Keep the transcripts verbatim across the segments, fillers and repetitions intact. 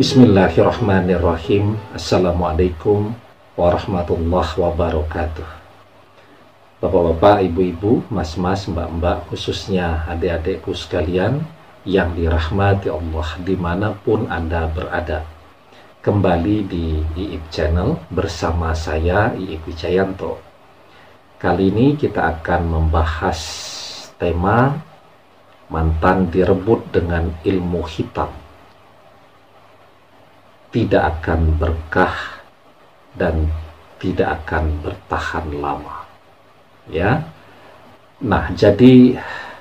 Bismillahirrahmanirrahim. Assalamualaikum warahmatullahi wabarakatuh. Bapak-bapak, ibu-ibu, mas-mas, mbak-mbak, khususnya adik-adikku sekalian yang dirahmati Allah dimanapun Anda berada. Kembali di I I P Channel bersama saya I I P Wijayanto. Kali ini kita akan membahas tema mantan direbut dengan ilmu hitam tidak akan berkah dan tidak akan bertahan lama. Ya. Nah, jadi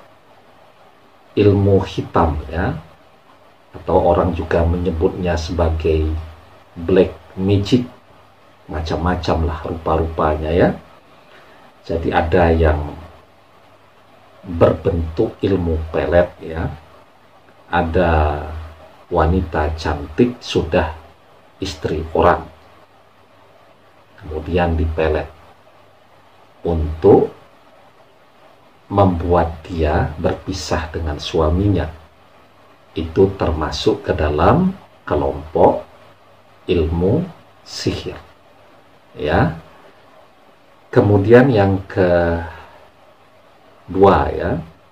ilmu hitam ya, atau orang juga menyebutnya sebagai black magic, macam-macam lah rupa-rupanya ya. Jadi ada yang berbentuk ilmu pelet ya, ada wanita cantik sudah istri orang, kemudian dipelet untuk membuat dia berpisah dengan suaminya. Itu termasuk ke dalam kelompok ilmu sihir ya. Kemudian yang kedua ya,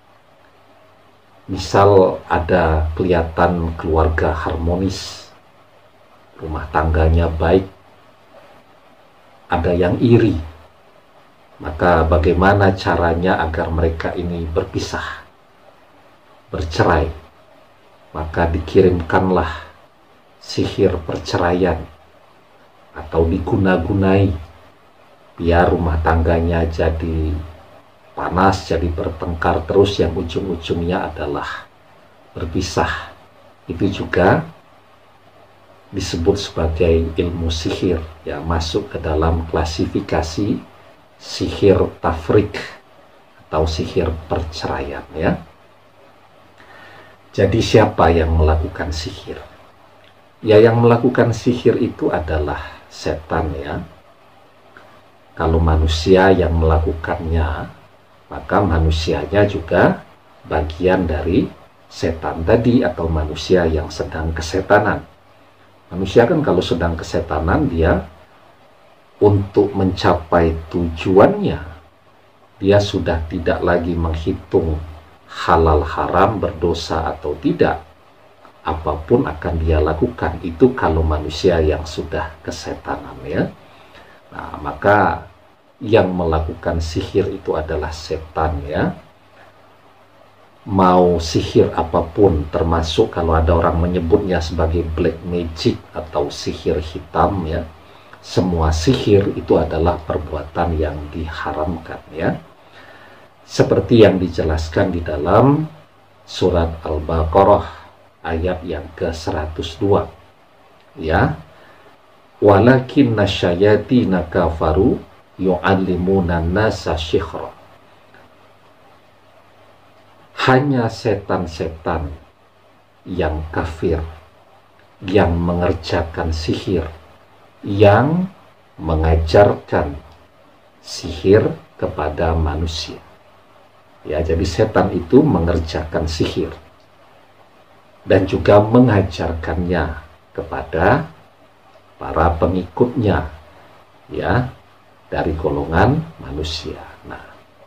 misal ada kelihatan keluarga harmonis, rumah tangganya baik, ada yang iri, maka bagaimana caranya agar mereka ini berpisah, bercerai? Maka dikirimkanlah sihir perceraian atau diguna-gunai biar rumah tangganya jadi panas, jadi bertengkar terus, yang ujung-ujungnya adalah berpisah. Itu juga disebut sebagai ilmu sihir ya, masuk ke dalam klasifikasi sihir tafrik atau sihir perceraian ya. Jadi siapa yang melakukan sihir? Ya, yang melakukan sihir itu adalah setan ya. Kalau manusia yang melakukannya, maka manusianya juga bagian dari setan tadi, atau manusia yang sedang kesetanan. Manusia kan kalau sedang kesetanan, dia untuk mencapai tujuannya, dia sudah tidak lagi menghitung halal haram, berdosa atau tidak. Apapun akan dia lakukan, itu kalau manusia yang sudah kesetanan ya. Nah, maka yang melakukan sihir itu adalah setan ya. Mau sihir apapun, termasuk kalau ada orang menyebutnya sebagai black magic atau sihir hitam ya, semua sihir itu adalah perbuatan yang diharamkan ya, seperti yang dijelaskan di dalam surat Al-Baqarah ayat yang ke seratus dua ya. Walakinna syayatina kafaru yu'allimuna nasa syikhra. Hanya setan-setan yang kafir yang mengerjakan sihir, yang mengajarkan sihir kepada manusia ya. Jadi setan itu mengerjakan sihir dan juga mengajarkannya kepada para pengikutnya ya, dari golongan manusia. Nah,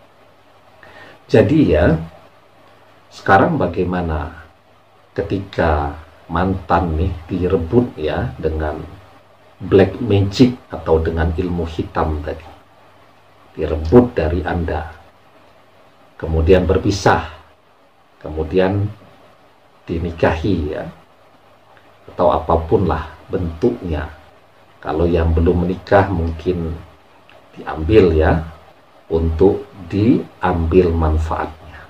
jadi ya, sekarang bagaimana ketika mantan nih direbut ya dengan black magic atau dengan ilmu hitam tadi, direbut dari Anda, kemudian berpisah, kemudian dinikahi ya, atau apapun lah bentuknya. Kalau yang belum menikah mungkin diambil ya, untuk diambil manfaatnya.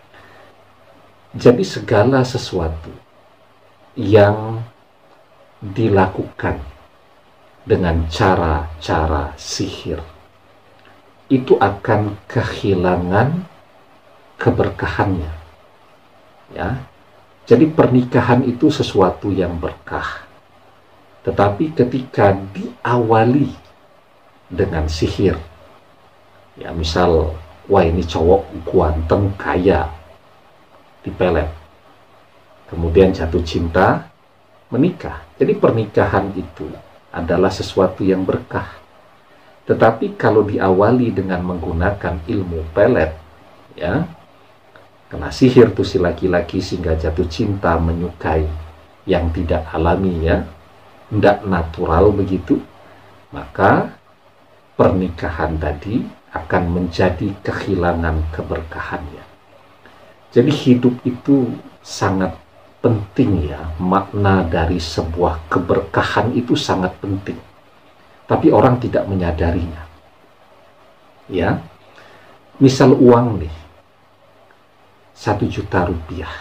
Jadi segala sesuatu yang dilakukan dengan cara-cara sihir itu akan kehilangan keberkahannya ya. Jadi pernikahan itu sesuatu yang berkah, tetapi ketika diawali dengan sihir ya, misal wah ini cowok ganteng kaya, dipelet, kemudian jatuh cinta, menikah. Jadi pernikahan itu adalah sesuatu yang berkah. Tetapi kalau diawali dengan menggunakan ilmu pelet, ya, kena sihir tuh si laki-laki sehingga jatuh cinta, menyukai yang tidak alami, ya, tidak natural begitu, maka pernikahan tadi akan menjadi kehilangan keberkahannya. Jadi hidup itu sangat penting, ya, makna dari sebuah keberkahan itu sangat penting. Tapi orang tidak menyadarinya. Ya, misal uang nih, satu juta rupiah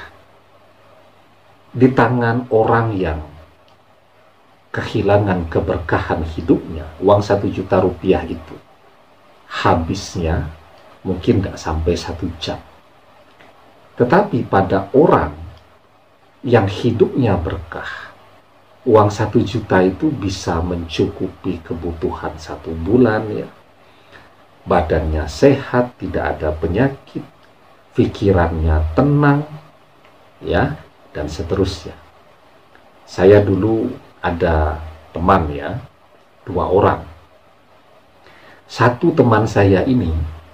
di tangan orang yang kehilangan keberkahan hidupnya, uang satu juta rupiah itu habisnya mungkin tidak sampai satu jam. Tetapi pada orang yang hidupnya berkah, uang satu juta itu bisa mencukupi kebutuhan satu bulan, ya. Badannya sehat, tidak ada penyakit, pikirannya tenang, ya, dan seterusnya. Saya dulu ada teman, ya, dua orang. Satu teman saya ini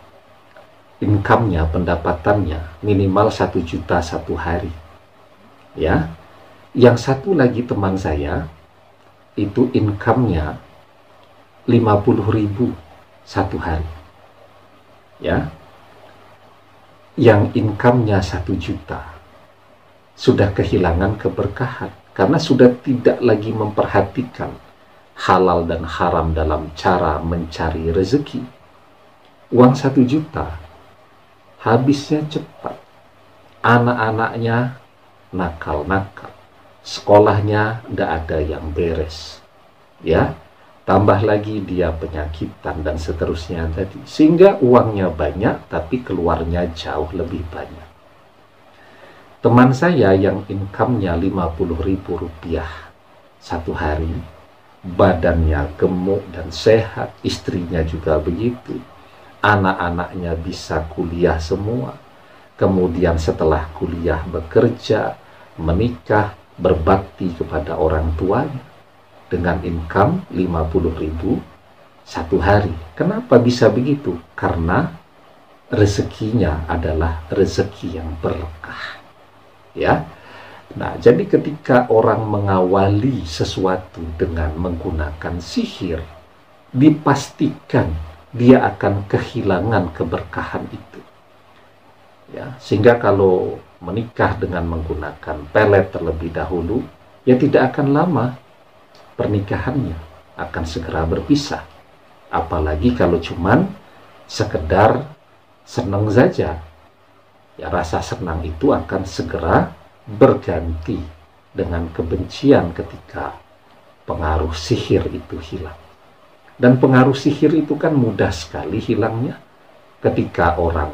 income-nya, pendapatannya minimal satu juta satu hari, ya. Yang satu lagi teman saya itu income-nya lima puluh ribu satu hari, ya. Yang income-nya satu juta sudah kehilangan keberkahan karena sudah tidak lagi memperhatikan halal dan haram dalam cara mencari rezeki. Uang satu juta habisnya cepat, anak-anaknya nakal-nakal, sekolahnya tidak ada yang beres, ya, tambah lagi dia penyakitan dan seterusnya tadi, sehingga uangnya banyak tapi keluarnya jauh lebih banyak. Teman saya yang income-nya lima puluh ribu rupiah satu hari, badannya gemuk dan sehat, istrinya juga begitu, anak-anaknya bisa kuliah semua, kemudian setelah kuliah bekerja, menikah, berbakti kepada orang tuanya dengan income lima puluh ribu satu hari. Kenapa bisa begitu? Karena rezekinya adalah rezeki yang berkah, ya. Nah, jadi ketika orang mengawali sesuatu dengan menggunakan sihir, dipastikan dia akan kehilangan keberkahan itu, ya. Sehingga kalau menikah dengan menggunakan pelet terlebih dahulu, ya tidak akan lama pernikahannya akan segera berpisah. Apalagi kalau cuman sekedar senang saja, ya rasa senang itu akan segera berganti dengan kebencian ketika pengaruh sihir itu hilang. Dan pengaruh sihir itu kan mudah sekali hilangnya. Ketika orang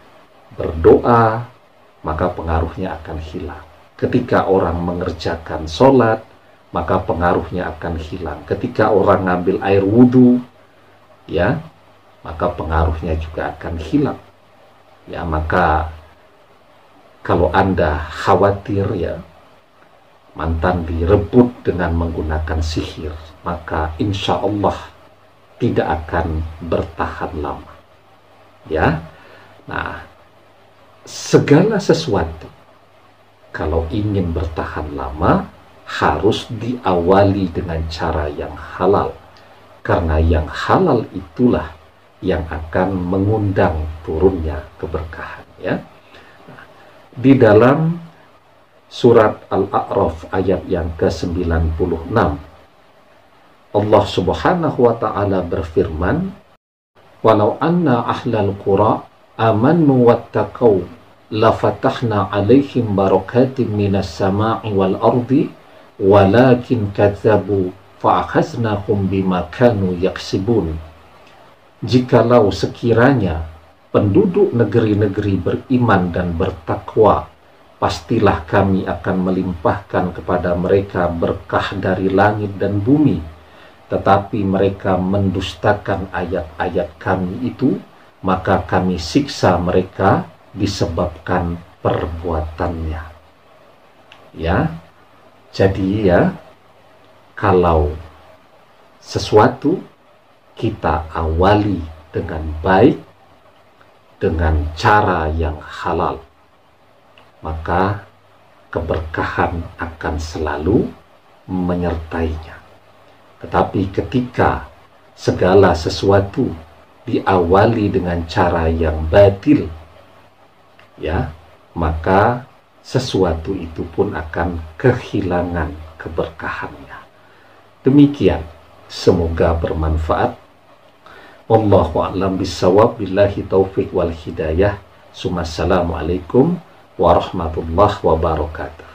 berdoa, maka pengaruhnya akan hilang. Ketika orang mengerjakan sholat, maka pengaruhnya akan hilang. Ketika orang ngambil air wudhu, ya, maka pengaruhnya juga akan hilang. Ya, maka kalau Anda khawatir, ya, mantan direbut dengan menggunakan sihir, maka insya Allah tidak akan bertahan lama, ya. Nah, segala sesuatu kalau ingin bertahan lama harus diawali dengan cara yang halal, karena yang halal itulah yang akan mengundang turunnya keberkahan, ya. Nah, di dalam surat Al-A'raf ayat yang ke sembilan puluh enam, Allah Subhanahu wa ta'ala berfirman, "Walau anna ahlal qura amanu wattaqau lafatahna alaihim barakatim minas sama'i wal ardi walakin kadzabu fa'akhaznahum bima kanu yaksibun." Jikalau sekiranya penduduk negeri-negeri beriman dan bertakwa, pastilah kami akan melimpahkan kepada mereka berkah dari langit dan bumi, tetapi mereka mendustakan ayat-ayat kami itu, maka kami siksa mereka disebabkan perbuatannya. Ya, Jadi ya, kalau sesuatu kita awali dengan baik, dengan cara yang halal, maka keberkahan akan selalu menyertainya. Tetapi ketika segala sesuatu diawali dengan cara yang batil, ya, maka sesuatu itu pun akan kehilangan keberkahannya. Demikian, semoga bermanfaat. Wallahu a'lam bishawab, billahi taufik wal hidayah. Assalamualaikum warahmatullahi wabarakatuh.